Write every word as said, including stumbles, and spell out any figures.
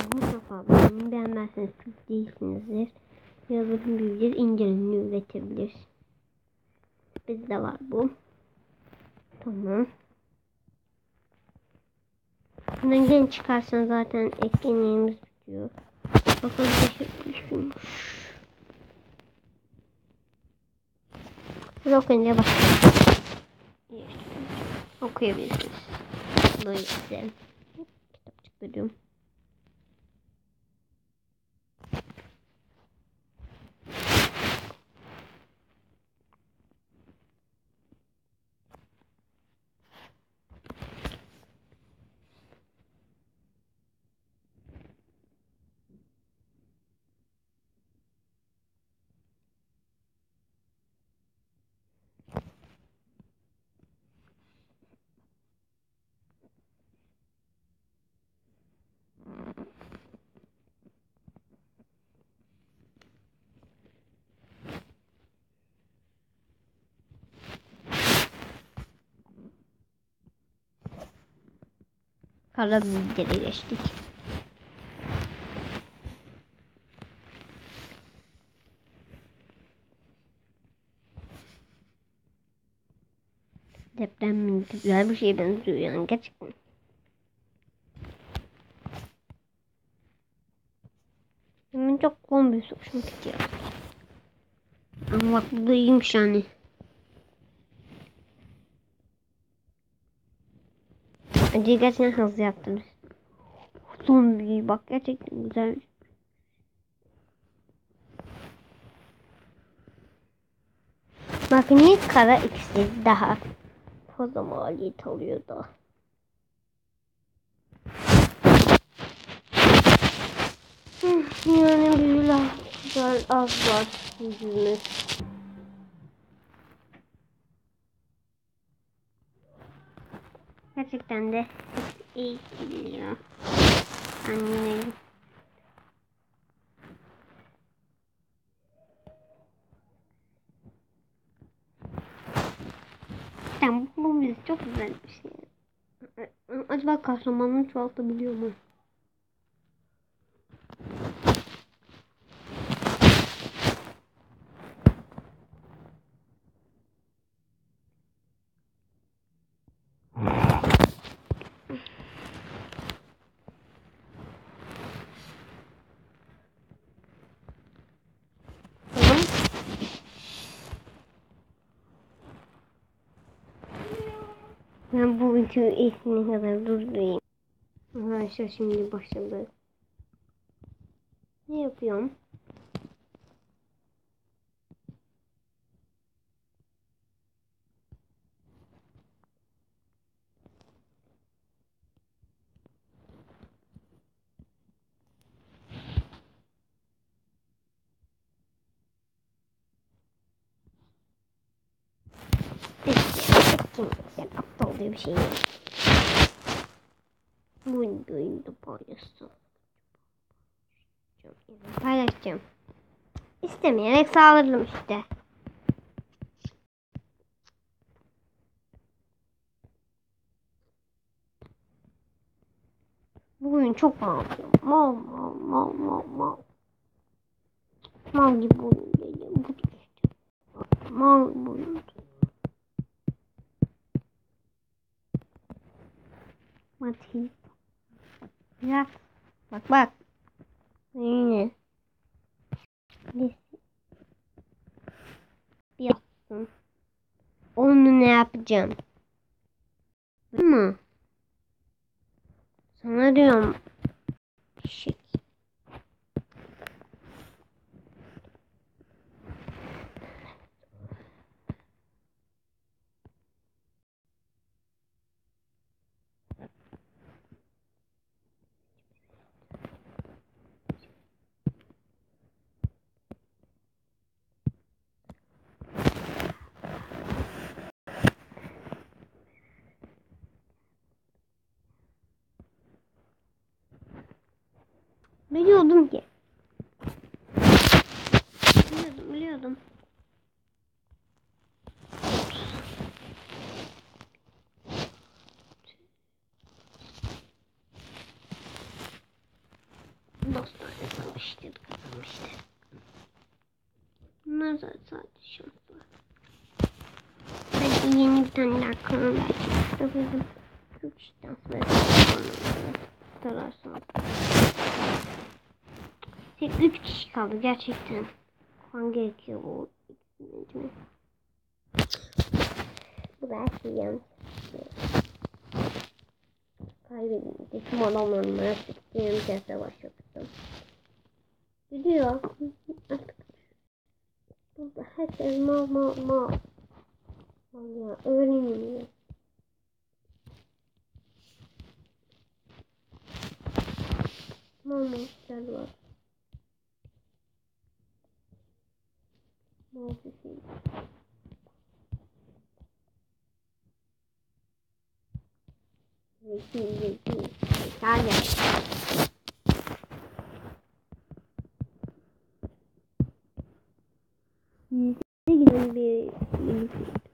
mutlaka beğenin. Beğenmezseniz Türk değilsinizdir. Yazılım bileceğiz. İncelenini üretebilir. Bizde var bu. Tamam. Bundan genç çıkarsan zaten etkinliğimiz bitiyor. Bakalım şaşırtmışım. Biz okuyunca başlayalım. Okuyabilirsiniz. Böyle size. Kitapçık bölüm. Karabük'e geçtik. Deprem güzel bir şeye benziyor yani gerçekten. Benim çok kombi hoşuma gidiyor. Ama bak bu da iyiymiş yani. Acı gerçekten hızlı yaptınız. Zombi bak gerçekten güzel. Bak niye kara ikisi daha fazla maliyet alıyor da. Yani büyüler güzel az var yüzümüz. Gerçekten de iyi gidiyor. Annem. Tamam bu müzik çok güzel bir şey. Acaba kahramanını çoğaltabiliyor mu? Ben bu videoyu ilkine kadar durdurayım. Arkadaşlar şimdi başladı. Ne yapıyorum? Etkinlikler aptal diye bir şey yok. Bu videoyu da paylaşacağım. Paylaşacağım. İstemeyerek saldırdım işte. Bugün çok mal yapıyorum. Mal mal mal mal mal. Mal gibi oyun geliyor. Bu işte. Mal bu oyun. Mati. Ya. Bak bak. Yine. Yaptım. Onu ne yapacağım? Değil mi? Sana diyorum. Şık. Biliyordum ki. Biliyordum biliyordum. kazanmıştır. Kazanmıştır. Bunlar zaten sadece şanslar. Hadi yeni bir tane daha kanal açalım. Çok şanslı. Sorarsan. Tek üç kişi kaldı gerçekten. Kan gerekiyor bu. Bu belki yanlış. Kaybedince tüm adamlarımı sıktığım kese başlattım. Gidiyor. Artık. Burada herkes mal mal mal. Mal ya öğreniyor. Mal mal var. Mal bir şey. Zeki zeki. Hadi. Yüzde giden bir